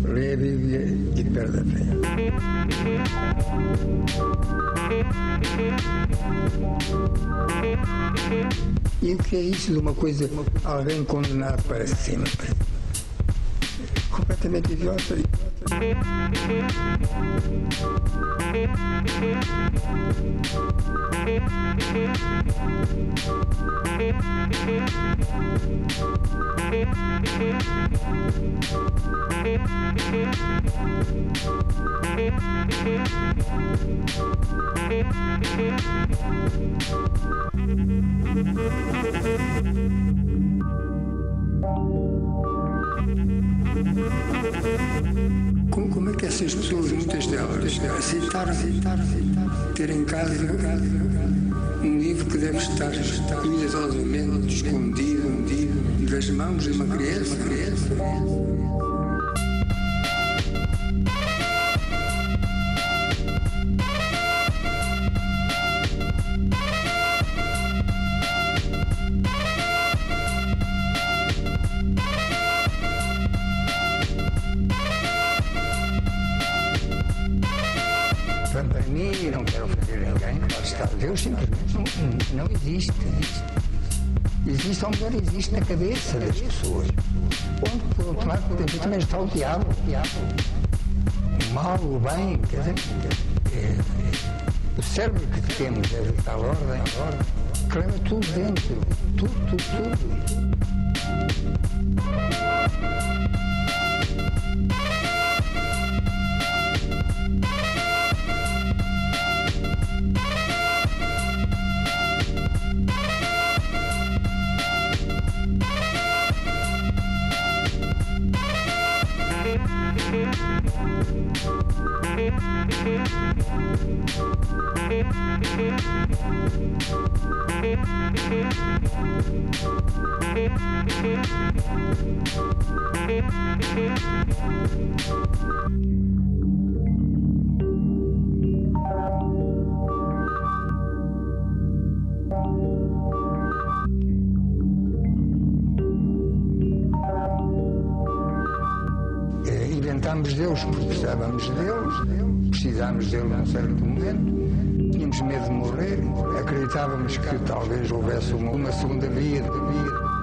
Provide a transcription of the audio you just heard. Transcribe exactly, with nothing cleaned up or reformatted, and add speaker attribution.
Speaker 1: lê a Bíblia e perde a fé. E o que é isso de uma coisa, alguém condenado para sempre? Completamente idiota. Como, como é que essas pessoas, muitas delas, aceitaram, aceitaram, aceitaram ter em casa um livro que deve estar cuidadosamente escondido, escondido das mãos de uma criança, uma criança. Para mim, não quero ofender ninguém, claro está, Deus simplesmente não, não existe. Existe, ou melhor, existe na cabeça das pessoas. Onde, por outro lado, também está o diabo, o diabo. O mal, o bem, quer dizer, é, é, o cérebro que temos é de tal ordem, que leva tudo dentro, tudo, tudo, tudo. Inventámos Deus porque precisávamos de Deus, precisámos dele num certo momento, tínhamos medo de morrer, acreditávamos que talvez houvesse uma, uma segunda via de vida.